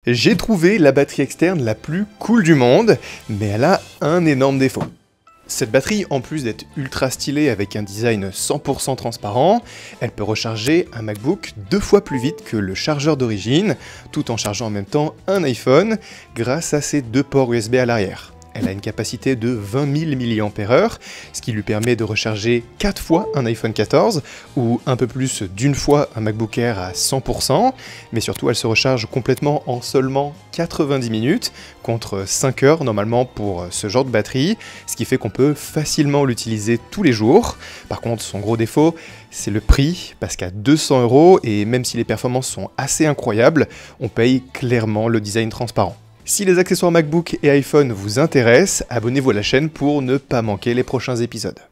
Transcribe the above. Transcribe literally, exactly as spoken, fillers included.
J'ai trouvé la batterie externe la plus cool du monde, mais elle a un énorme défaut. Cette batterie, en plus d'être ultra stylée avec un design cent pour cent transparent, elle peut recharger un MacBook deux fois plus vite que le chargeur d'origine, tout en chargeant en même temps un iPhone grâce à ses deux ports U S B à l'arrière. Elle a une capacité de vingt mille milliampères heure, ce qui lui permet de recharger quatre fois un iPhone quatorze, ou un peu plus d'une fois un MacBook Air à cent pour cent, mais surtout elle se recharge complètement en seulement quatre-vingt-dix minutes, contre cinq heures normalement pour ce genre de batterie, ce qui fait qu'on peut facilement l'utiliser tous les jours. Par contre, son gros défaut, c'est le prix, parce qu'à deux cents euros, et même si les performances sont assez incroyables, on paye clairement le design transparent. Si les accessoires MacBook et iPhone vous intéressent, abonnez-vous à la chaîne pour ne pas manquer les prochains épisodes.